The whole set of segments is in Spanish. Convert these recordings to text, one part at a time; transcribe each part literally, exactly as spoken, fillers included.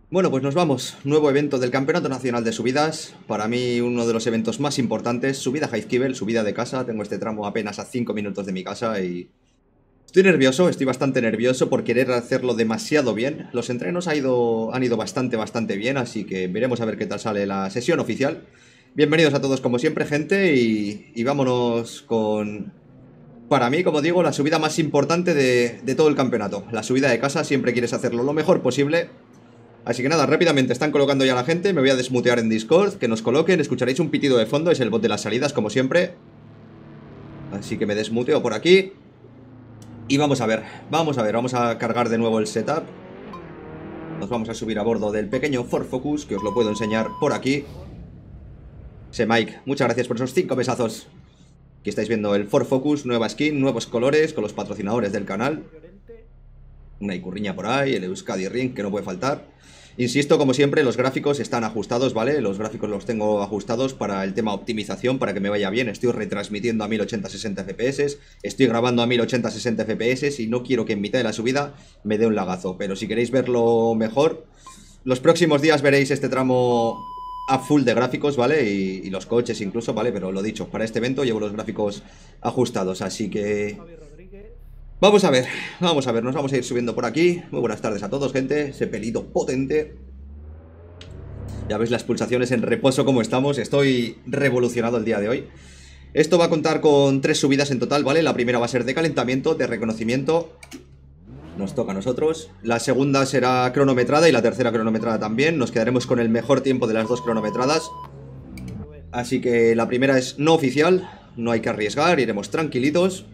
Bueno, pues nos vamos. Nuevo evento del Campeonato Nacional de Subidas. Para mí uno de los eventos más importantes. Subida Jaizkibel, subida de casa. Tengo este tramo apenas a cinco minutos de mi casa y... Estoy nervioso, estoy bastante nervioso por querer hacerlo demasiado bien. Los entrenos ha ido, han ido bastante, bastante bien, así que veremos a ver qué tal sale la sesión oficial. Bienvenidos a todos como siempre, gente, y, y vámonos con... Para mí, como digo, la subida más importante de, de todo el campeonato. La subida de casa, siempre quieres hacerlo lo mejor posible. Así que nada, rápidamente están colocando ya la gente. Me voy a desmutear en Discord, que nos coloquen. Escucharéis un pitido de fondo, es el bot de las salidas, como siempre. Así que me desmuteo por aquí. Y vamos a ver, vamos a ver, vamos a cargar de nuevo el setup. Nos vamos a subir a bordo del pequeño Ford Focus, que os lo puedo enseñar por aquí. Se Mike, muchas gracias por esos cinco mesazos. Aquí estáis viendo el Ford Focus, nueva skin, nuevos colores, con los patrocinadores del canal. Una icurriña por ahí, el Euskadi Ring, que no puede faltar. Insisto, como siempre, los gráficos están ajustados, ¿vale? Los gráficos los tengo ajustados para el tema optimización, para que me vaya bien. Estoy retransmitiendo a mil ochenta sesenta F P S, estoy grabando a mil ochenta sesenta F P S y no quiero que en mitad de la subida me dé un lagazo. Pero si queréis verlo mejor, los próximos días veréis este tramo a full de gráficos, ¿vale? Y, y los coches incluso, ¿vale? Pero lo dicho, para este evento llevo los gráficos ajustados, así que... Vamos a ver, vamos a ver, nos vamos a ir subiendo por aquí. Muy buenas tardes a todos, gente. Ese pelito potente. Ya veis las pulsaciones en reposo como estamos. Estoy revolucionado el día de hoy. Esto va a contar con tres subidas en total, ¿vale? La primera va a ser de calentamiento, de reconocimiento. Nos toca a nosotros. La segunda será cronometrada y la tercera cronometrada también. Nos quedaremos con el mejor tiempo de las dos cronometradas. Así que la primera es no oficial. No hay que arriesgar, iremos tranquilitos.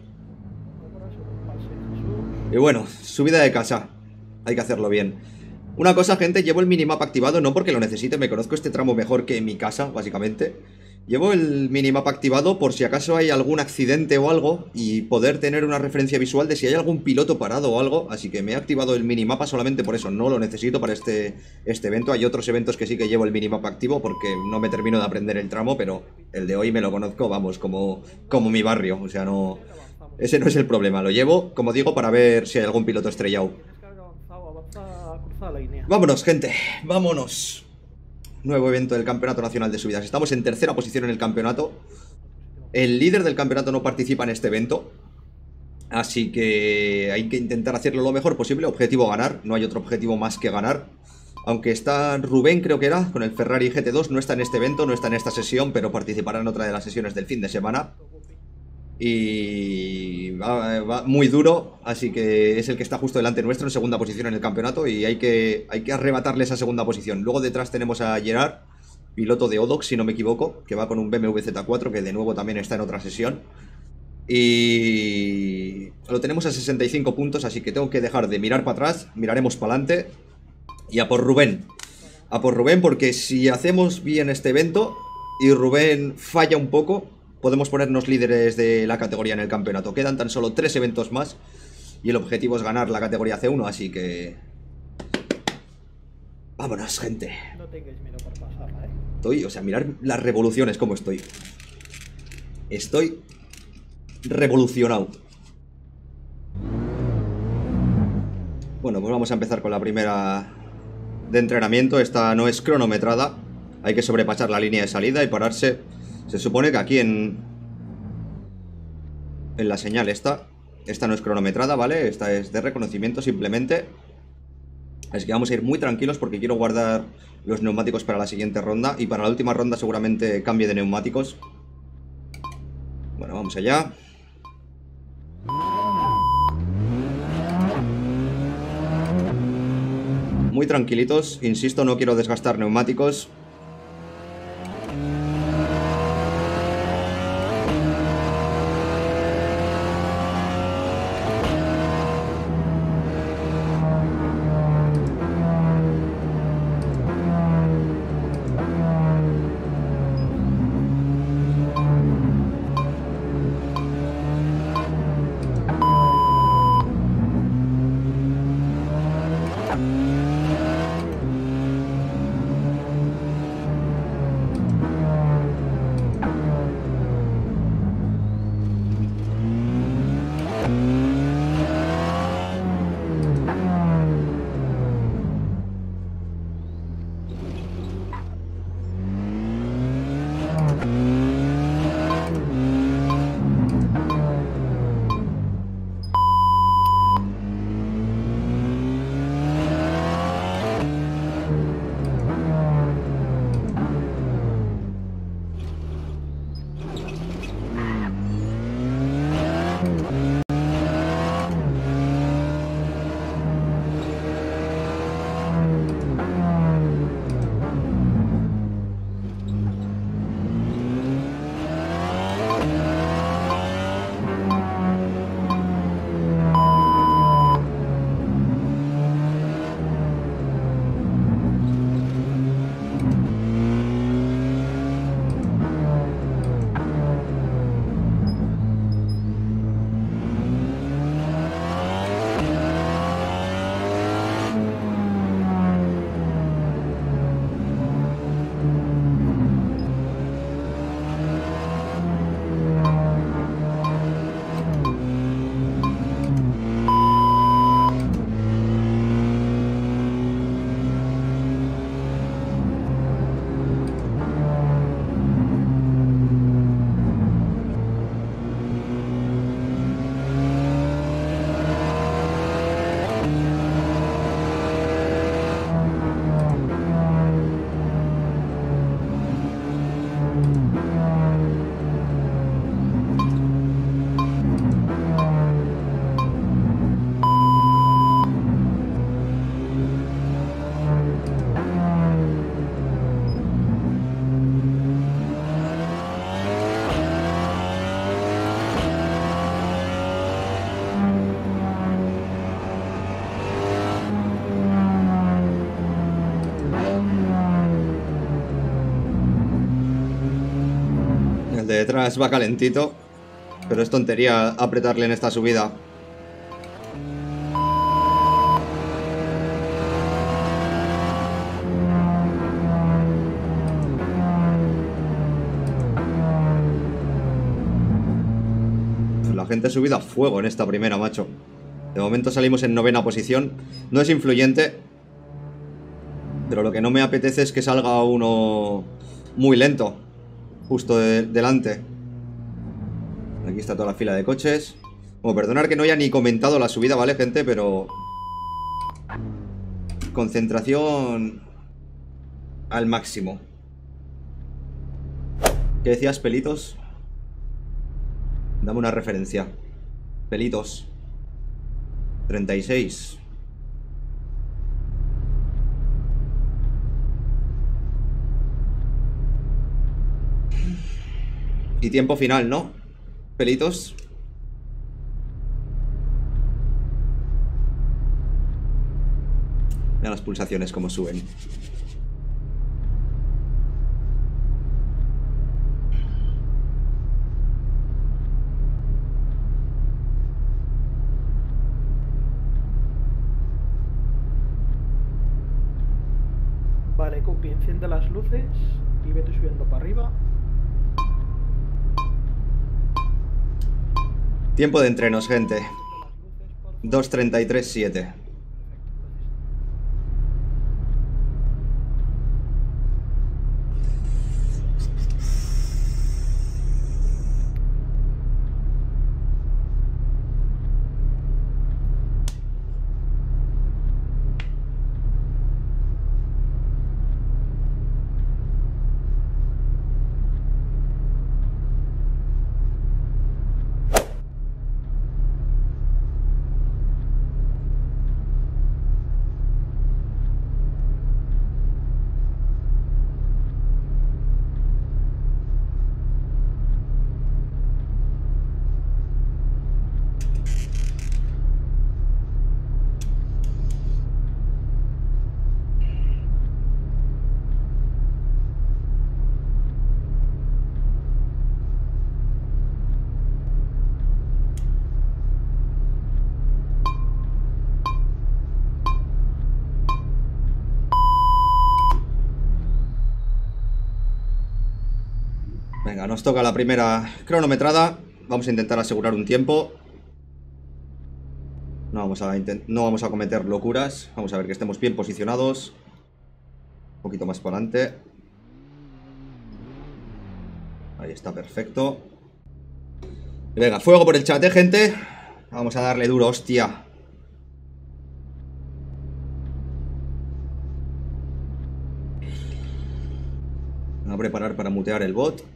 Y bueno, subida de casa. Hay que hacerlo bien. Una cosa, gente, llevo el minimap activado, no porque lo necesite, me conozco este tramo mejor que en mi casa, básicamente. Llevo el minimap activado por si acaso hay algún accidente o algo y poder tener una referencia visual de si hay algún piloto parado o algo. Así que me he activado el minimapa solamente por eso, no lo necesito para este, este evento. Hay otros eventos que sí que llevo el minimapa activo porque no me termino de aprender el tramo, pero el de hoy me lo conozco, vamos, como, como mi barrio, o sea, no... Ese no es el problema, lo llevo, como digo, para ver si hay algún piloto estrellado. Vámonos, gente, vámonos. Nuevo evento del Campeonato Nacional de Subidas. Estamos en tercera posición en el campeonato. El líder del campeonato no participa en este evento, así que hay que intentar hacerlo lo mejor posible. Objetivo ganar, no hay otro objetivo más que ganar. Aunque está Rubén, creo que era, con el Ferrari G T dos, no está en este evento, no está en esta sesión, pero participará en otra de las sesiones del fin de semana. Y va, va muy duro, así que es el que está justo delante nuestro en segunda posición en el campeonato y hay que, hay que arrebatarle esa segunda posición. Luego detrás tenemos a Gerard, piloto de Odox, si no me equivoco, que va con un B M W Z cuatro, que de nuevo también está en otra sesión. Y lo tenemos a sesenta y cinco puntos, así que tengo que dejar de mirar para atrás, miraremos para adelante. Y a por Rubén, a por Rubén, porque si hacemos bien este evento y Rubén falla un poco, podemos ponernos líderes de la categoría en el campeonato. Quedan tan solo tres eventos más y el objetivo es ganar la categoría C uno, así que... Vámonos, gente. No tengáis miedo por pasarla, eh. Estoy, o sea, mirar las revoluciones como estoy. Estoy revolucionado. Bueno, pues vamos a empezar con la primera de entrenamiento. Esta no es cronometrada. Hay que sobrepasar la línea de salida y pararse. Se supone que aquí en... En la señal esta... Esta no es cronometrada, ¿vale? Esta es de reconocimiento simplemente. Así que vamos a ir muy tranquilos porque quiero guardar los neumáticos para la siguiente ronda. Y para la última ronda seguramente cambie de neumáticos. Bueno, vamos allá. Muy tranquilitos. Insisto, no quiero desgastar neumáticos. de detrás va calentito, pero es tontería apretarle en esta subida. La gente subida a fuego en esta primera, macho. De momento salimos en novena posición. No es influyente, pero lo que no me apetece es que salga uno muy lento justo de delante. Aquí está toda la fila de coches. Bueno, perdonar que no haya ni comentado la subida, ¿vale, gente? Pero concentración al máximo. ¿Qué decías, Pelitos? Dame una referencia. Pelitos. treinta y seis. Y tiempo final, ¿no? Pelitos. Mira las pulsaciones como suben. Vale, Cookie, enciende las luces y vete subiendo para arriba. Tiempo de entrenos, gente. Las luces, por favor. dos treinta y tres siete. Venga, nos toca la primera cronometrada. Vamos a intentar asegurar un tiempo. No vamos a, no vamos a cometer locuras. Vamos a ver que estemos bien posicionados. Un poquito más para adelante. Ahí está, perfecto. Venga, fuego por el chat, ¿eh, gente? Vamos a darle duro, hostia. Me voy a preparar para mutear el bot.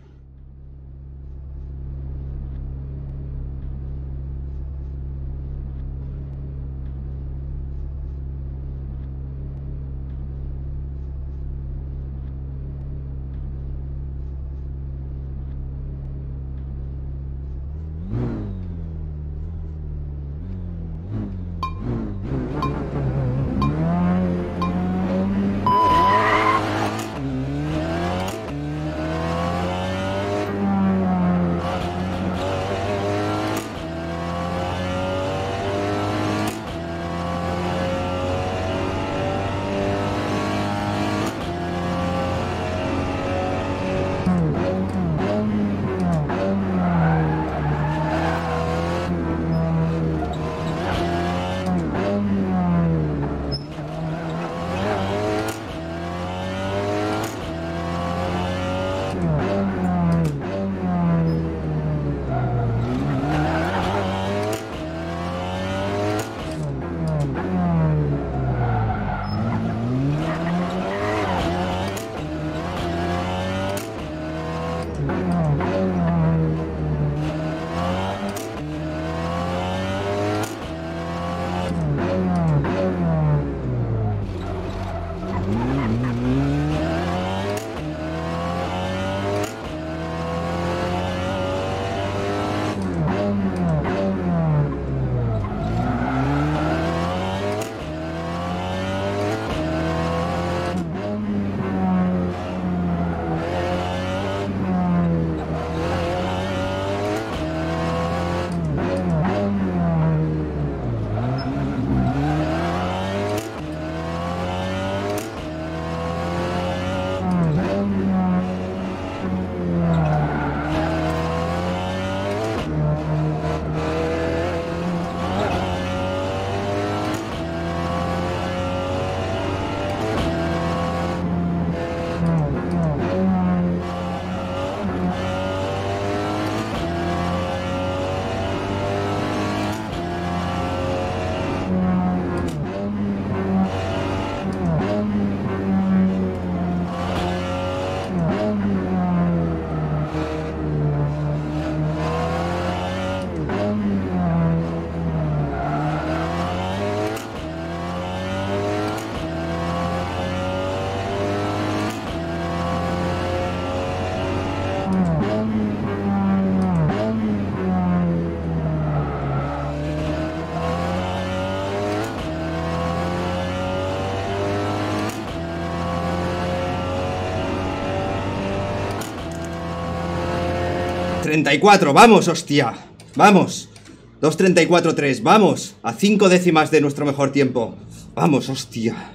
treinta y cuatro, vamos, hostia. Vamos. dos treinta y cuatro tres, vamos. A cinco décimas de nuestro mejor tiempo. Vamos, hostia.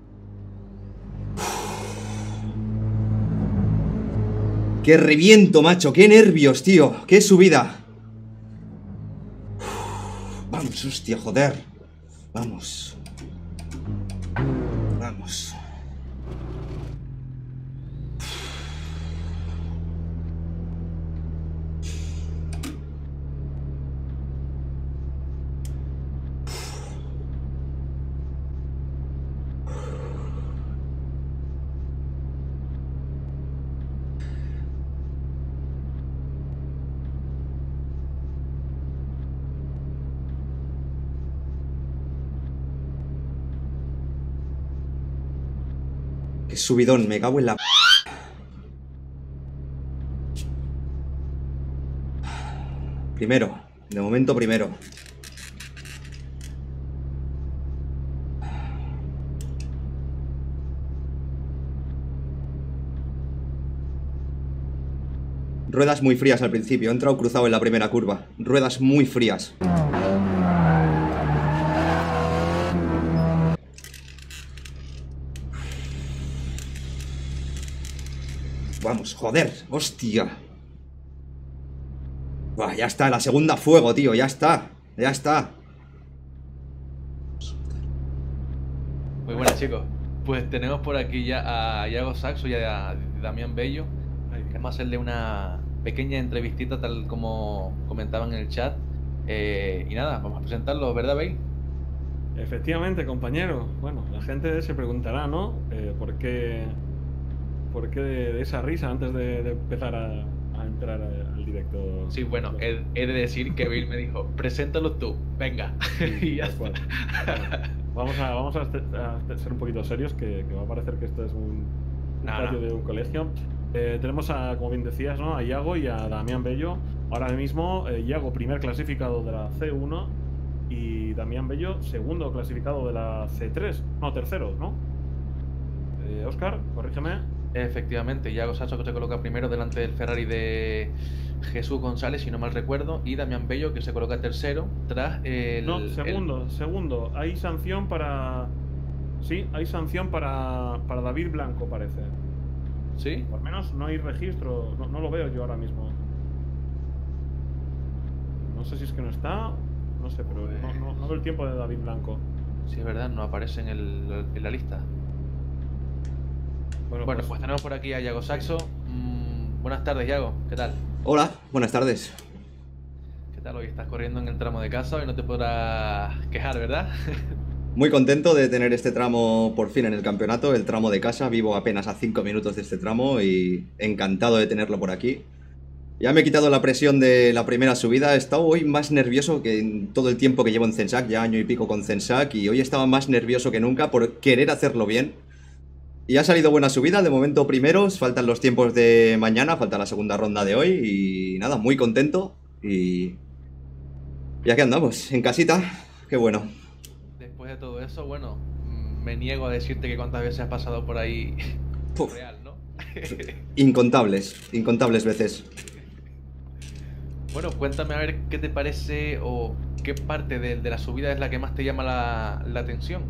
Qué reviento, macho. Qué nervios, tío. Qué subida. Vamos, hostia, joder. Vamos. Vamos. Qué subidón, me cago en la... Primero, de momento primero. Ruedas muy frías al principio, he entrado cruzado en la primera curva. Ruedas muy frías. Vamos, joder, hostia. Buah, ya está, la segunda fuego, tío, ya está. Ya está. Muy buenas, chicos. Pues tenemos por aquí ya a Iago Saxo y a Damián Bello. Vamos a hacerle una pequeña entrevistita, tal como comentaban en el chat. Eh, y nada, vamos a presentarlo, ¿verdad, Bale? Efectivamente, compañero. Bueno, la gente se preguntará, ¿no? Eh, ¿Por qué, por qué de, de esa risa antes de, de empezar a, a entrar a, al directo? Sí, bueno, he, he de decir que Bale me dijo, preséntalo tú, venga. Sí, y ya tal está. cual. Bueno, vamos a, vamos a, a ser un poquito serios, que, que va a parecer que esto es un, un No, patio no. de un colegio. Eh, tenemos, a, como bien decías, ¿no? A Iago y a Damián Bello. Ahora mismo, eh, Iago, primer clasificado de la C uno, y Damián Bello, segundo clasificado de la C tres. No, tercero, ¿no? Eh, Óscar, corrígeme. Efectivamente, Iago Saxo que se coloca primero delante del Ferrari de Jesús González, si no mal recuerdo, y Damián Bello que se coloca tercero tras el... No, segundo, el... segundo. Hay sanción para... Sí, hay sanción para, para David Blanco, parece. ¿Sí? Por lo menos no hay registro, no, no lo veo yo ahora mismo. No sé si es que no está, no sé, pero no, no, no veo el tiempo de David Blanco. Sí, es verdad, no aparece en, el, en la lista. Bueno, Bueno, pues, pues tenemos por aquí a Iago Saxo. Mm, buenas tardes, Iago, ¿qué tal? Hola, buenas tardes. ¿Qué tal? Hoy estás corriendo en el tramo de casa y no te podrás quejar, ¿verdad? Muy contento de tener este tramo por fin en el campeonato, el tramo de casa. Vivo apenas a cinco minutos de este tramo y encantado de tenerlo por aquí. Ya me he quitado la presión de la primera subida. He estado hoy más nervioso que en todo el tiempo que llevo en Zensac, ya año y pico con Zensac, y hoy estaba más nervioso que nunca por querer hacerlo bien. Y ha salido buena subida, de momento primeros, faltan los tiempos de mañana, falta la segunda ronda de hoy y nada, muy contento y... Y aquí andamos, en casita, qué bueno. Después de todo eso, bueno, mm, me niego a decirte que cuántas veces has pasado por ahí Puf, real, ¿no? incontables, incontables veces. Bueno, cuéntame a ver qué te parece o qué parte de, de la subida es la que más te llama la, la atención.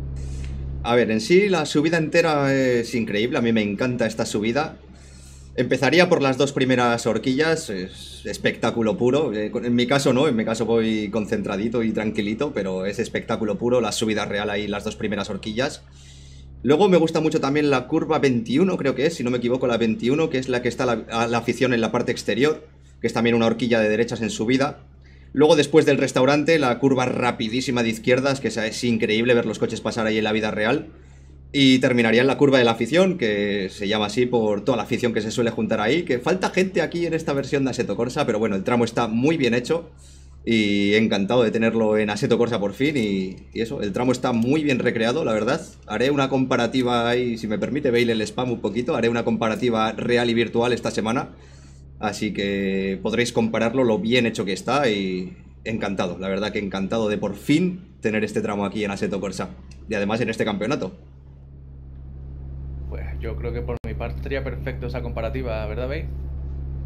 A ver, en sí la subida entera es increíble, a mí me encanta esta subida. Empezaría por las dos primeras horquillas, es espectáculo puro. En mi caso no, en mi caso voy concentradito y tranquilito, pero es espectáculo puro, la subida real ahí, las dos primeras horquillas. Luego me gusta mucho también la curva veintiuno, creo que es, si no me equivoco, la veintiuno, que es la que está la, la afición en la parte exterior, que es también una horquilla de derechas en subida. Luego, después del restaurante, la curva rapidísima de izquierdas, que es increíble ver los coches pasar ahí en la vida real. Y terminaría en la curva de la afición, que se llama así por toda la afición que se suele juntar ahí. Que falta gente aquí en esta versión de Assetto Corsa, pero bueno, el tramo está muy bien hecho. Y encantado de tenerlo en Assetto Corsa por fin. Y, y eso, el tramo está muy bien recreado, la verdad. Haré una comparativa ahí, si me permite, Bale el spam un poquito. Haré una comparativa real y virtual esta semana. Así que podréis compararlo lo bien hecho que está y encantado, la verdad que encantado de por fin tener este tramo aquí en Assetto Corsa. Y además en este campeonato. Pues yo creo que por mi parte sería perfecto esa comparativa, ¿verdad, Bey?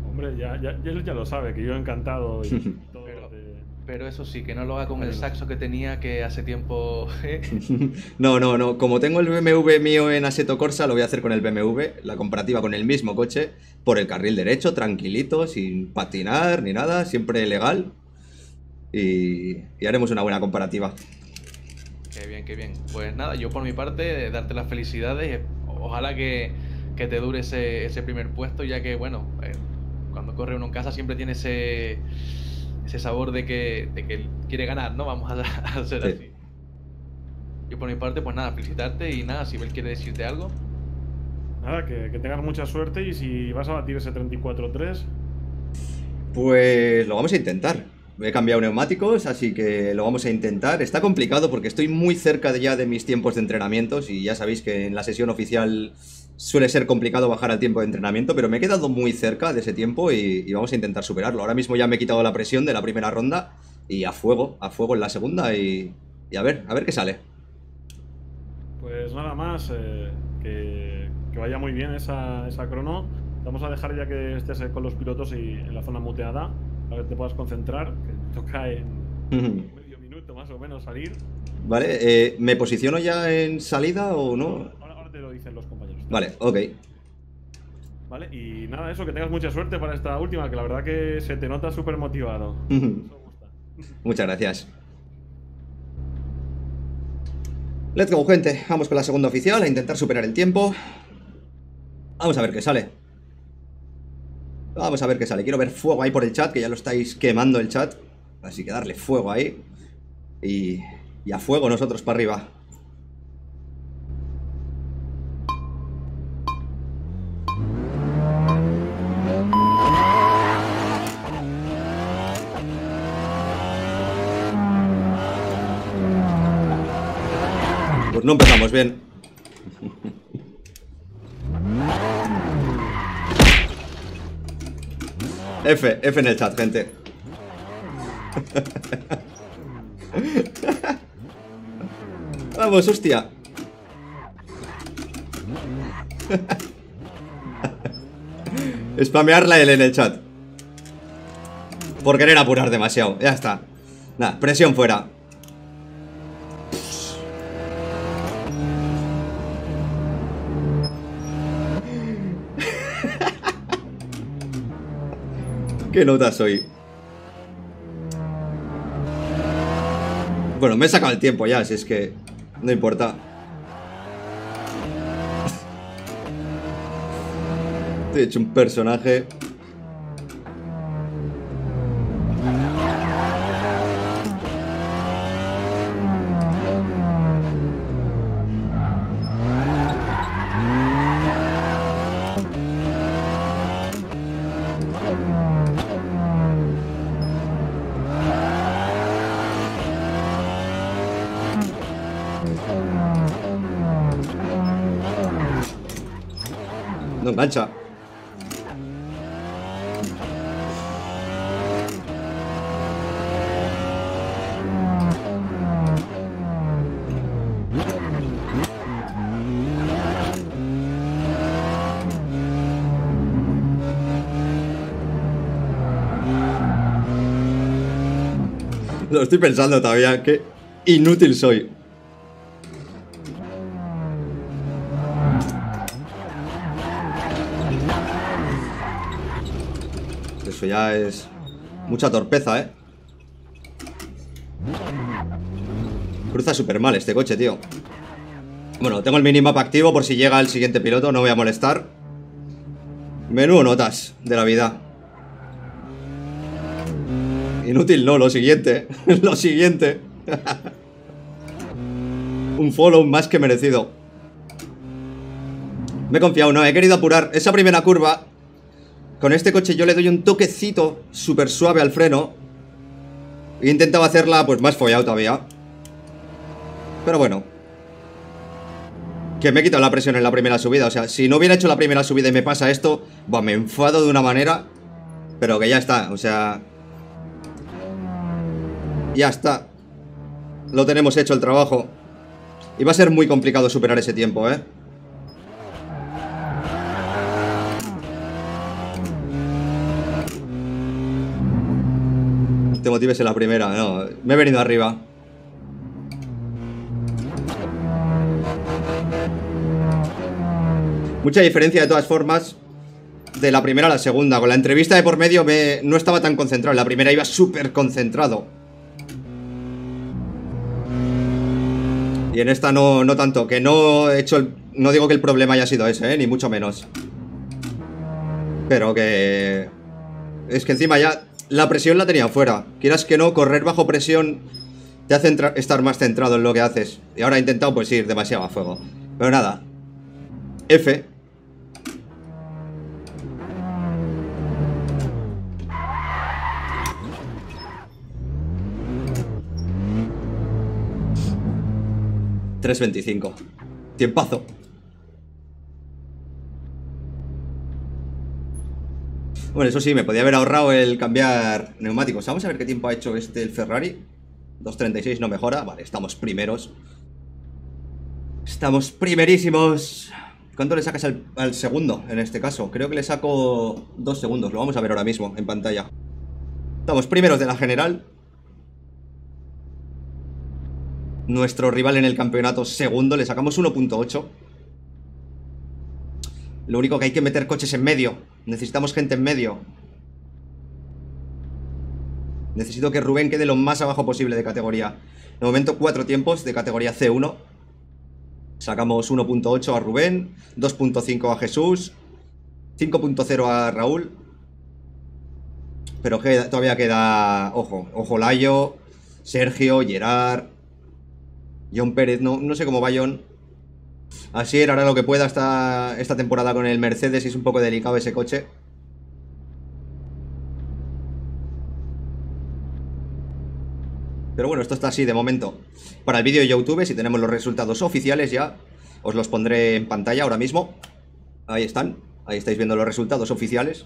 Hombre, ya, ya, él ya lo sabe, que yo encantado y todo. Pero, de... pero eso sí, que no lo haga con el Vale. saxo que tenía que hace tiempo. No, no, no. Como tengo el B M W mío en Assetto Corsa, lo voy a hacer con el B M W, la comparativa con el mismo coche, por el carril derecho, tranquilito, sin patinar ni nada, siempre legal. Y, y haremos una buena comparativa. Qué bien, qué bien. Pues nada, yo por mi parte, darte las felicidades. Ojalá que, que te dure ese, ese primer puesto, ya que, bueno, eh, cuando corre uno en casa siempre tiene ese, ese sabor de que, de que quiere ganar, ¿no? Vamos a, a hacer Sí. así. Yo por mi parte, pues nada, felicitarte y nada, si Bel quiere decirte algo. Nada, que, que tengas mucha suerte y si vas a batir ese treinta y cuatro tres. Pues lo vamos a intentar. He cambiado neumáticos, así que lo vamos a intentar. Está complicado porque estoy muy cerca de ya de mis tiempos de entrenamientos y ya sabéis que en la sesión oficial suele ser complicado bajar al tiempo de entrenamiento, pero me he quedado muy cerca de ese tiempo y, y vamos a intentar superarlo. Ahora mismo ya me he quitado la presión de la primera ronda y a fuego, a fuego en la segunda y, y a ver, a ver qué sale. Pues nada más, eh, que, que vaya muy bien esa, esa crono. Vamos a dejar ya que estés eh, con los pilotos y en la zona muteada, para que te puedas concentrar, que toca en medio minuto más o menos salir. Vale, eh, ¿me posiciono ya en salida o no? Ahora, ahora te lo dicen los compañeros. Vale, ok. Vale, y nada, eso, que tengas mucha suerte para esta última, que la verdad que se te nota súper motivado. Eso me gusta. Muchas gracias. Let's go, gente. Vamos con la segunda oficial a intentar superar el tiempo. Vamos a ver qué sale. Vamos a ver qué sale. Quiero ver fuego ahí por el chat, que ya lo estáis quemando el chat. Así que darle fuego ahí. Y, y a fuego nosotros para arriba. Pues no empezamos bien. F, F en el chat, gente. Vamos, hostia. Spamear la L en el chat. Por querer apurar demasiado. Ya está. Nada, presión fuera. ¿Qué nota soy? Bueno, me he sacado el tiempo ya, si es que no importa. He hecho un personaje. No engancha. Lo estoy pensando todavía, qué inútil soy. Eso ya es mucha torpeza, ¿eh? Cruza súper mal este coche, tío. Bueno, tengo el minimap activo por si llega el siguiente piloto, no voy a molestar. Menú notas de la vida. Inútil, no, lo siguiente. Lo siguiente. Un follow más que merecido. Me he confiado, no, he querido apurar. Esa primera curva, con este coche yo le doy un toquecito súper suave al freno. He intentado hacerla pues más follado todavía. Pero bueno, que me he quitado la presión en la primera subida. O sea, si no hubiera hecho la primera subida y me pasa esto, buah, me enfado de una manera. Pero que ya está, o sea, ya está. Lo tenemos hecho el trabajo. Y va a ser muy complicado superar ese tiempo, ¿eh? te motives en la primera. No, me he venido arriba. Mucha diferencia de todas formas de la primera a la segunda. Con la entrevista de por medio me... no estaba tan concentrado. En la primera iba súper concentrado. Y en esta no, no tanto. Que no he hecho el... No digo que el problema haya sido ese, ¿eh? Ni mucho menos. Pero que... Es que encima ya la presión la tenía fuera. Quieras que no, correr bajo presión te hace estar más centrado en lo que haces. Y ahora he intentado pues ir demasiado a fuego. Pero nada. F. tres veinticinco. Tiempazo. Bueno, eso sí, me podía haber ahorrado el cambiar neumáticos. Vamos a ver qué tiempo ha hecho este el Ferrari. dos treinta y seis no mejora. Vale, estamos primeros. Estamos primerísimos. ¿Cuánto le sacas al, al segundo en este caso? Creo que le saco dos segundos. Lo vamos a ver ahora mismo en pantalla. Estamos primeros de la general. Nuestro rival en el campeonato segundo. Le sacamos uno punto ocho. Lo único que hay que meter coches en medio. Necesitamos gente en medio. Necesito que Rubén quede lo más abajo posible de categoría. De momento cuatro tiempos de categoría C uno. Sacamos uno punto ocho a Rubén, dos punto cinco a Jesús, cinco punto cero a Raúl. Pero queda, todavía queda... Ojo, ojo Layo, Sergio, Gerard, John Pérez. No, no sé cómo va John. Así era, hará lo que pueda esta, esta temporada con el Mercedes y es un poco delicado ese coche. Pero bueno, esto está así de momento. Para el vídeo de YouTube, si tenemos los resultados oficiales ya, os los pondré en pantalla ahora mismo. Ahí están, ahí estáis viendo los resultados oficiales.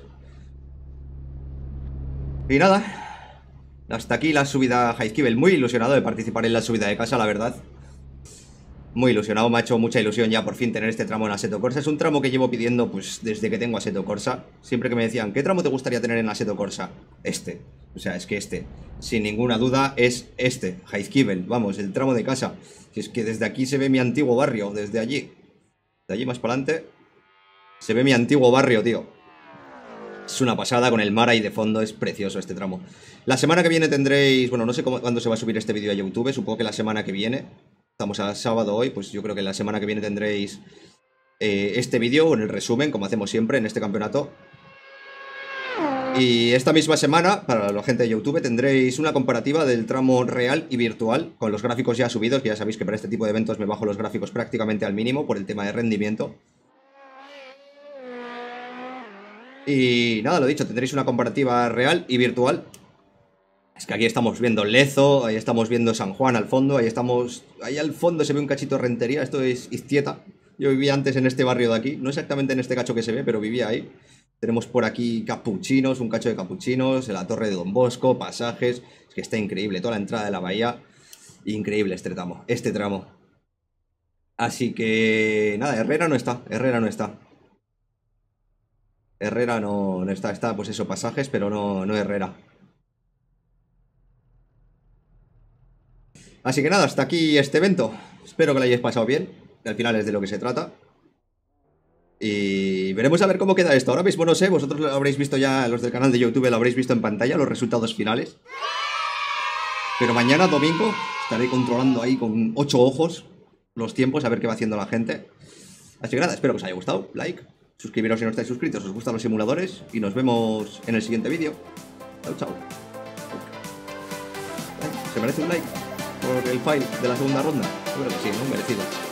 Y nada, hasta aquí la subida a Heizkibel. Muy ilusionado de participar en la subida de casa, la verdad. Muy ilusionado, me ha hecho mucha ilusión ya por fin tener este tramo en Assetto Corsa. Es un tramo que llevo pidiendo pues desde que tengo Assetto Corsa. Siempre que me decían, ¿qué tramo te gustaría tener en Assetto Corsa? Este. O sea, es que este, sin ninguna duda, es este, Heizkibel. Vamos, el tramo de casa. Si es que desde aquí se ve mi antiguo barrio, desde allí. De allí más para adelante se ve mi antiguo barrio, tío. Es una pasada con el mar ahí de fondo, es precioso este tramo. La semana que viene tendréis, bueno, no sé cómo, cuándo se va a subir este vídeo a YouTube, supongo que la semana que viene. Estamos a sábado hoy, pues yo creo que la semana que viene tendréis eh, este vídeo en el resumen, como hacemos siempre en este campeonato. Y esta misma semana, para la gente de YouTube, tendréis una comparativa del tramo real y virtual, con los gráficos ya subidos, que ya sabéis que para este tipo de eventos me bajo los gráficos prácticamente al mínimo por el tema de rendimiento. Y nada, lo dicho, tendréis una comparativa real y virtual. Es que aquí estamos viendo Lezo, ahí estamos viendo San Juan al fondo, ahí estamos... Ahí al fondo se ve un cachito de Rentería, esto es Iztieta. Yo vivía antes en este barrio de aquí, no exactamente en este cacho que se ve, pero vivía ahí. Tenemos por aquí capuchinos, un cacho de capuchinos, la torre de Don Bosco, pasajes... Es que está increíble, toda la entrada de la bahía. Increíble este tramo, este tramo. Así que... Nada, Herrera no está, Herrera no está. Herrera no, no está, está pues eso, pasajes, pero no, no Herrera. Así que nada, hasta aquí este evento. Espero que lo hayáis pasado bien, que al final es de lo que se trata. Y veremos a ver cómo queda esto. Ahora mismo no sé, vosotros lo habréis visto ya, los del canal de YouTube lo habréis visto en pantalla, los resultados finales. Pero mañana, domingo, estaré controlando ahí con ocho ojos los tiempos, a ver qué va haciendo la gente. Así que nada, espero que os haya gustado. Like, suscribiros si no estáis suscritos, os gustan los simuladores. Y nos vemos en el siguiente vídeo. Chao, chao. ¿Se merece un like por el file de la segunda ronda? Yo creo que sí, ¿no? Merecido.